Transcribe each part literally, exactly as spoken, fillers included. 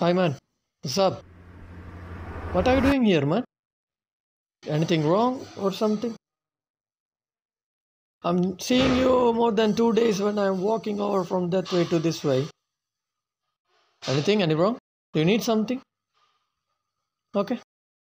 Hi man, what's up? What are you doing here, man? Anything wrong or something? I'm seeing you more than two days when I'm walking over from that way to this way. Anything? Any wrong? Do you need something? Okay.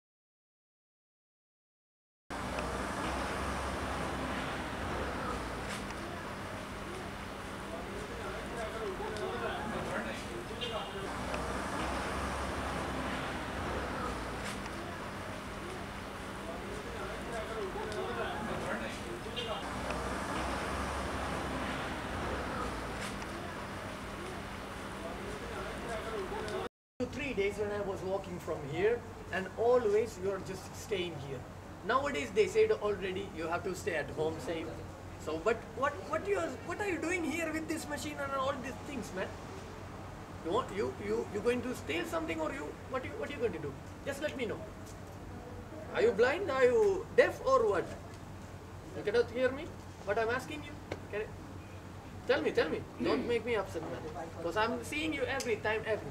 Three days when I was walking from here, and always you're just staying here. Nowadays they said already you have to stay at home safe. So, but what what you are what are you doing here with this machine and all these things, man? You want you you you going to steal something or you what you what you going to do? Just let me know. Are you blind? Are you deaf or what? You cannot hear me? What I'm asking you? Can I, tell me, tell me. Don't make me upset, man. Because I'm seeing you every time, every.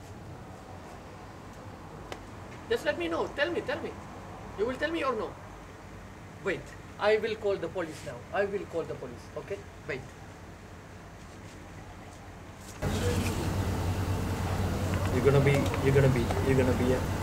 Just let me know. Tell me, tell me. You will tell me or no? Wait. I will call the police now. I will call the police. Okay? Wait. You're gonna be, you're gonna be, you're gonna be, yeah.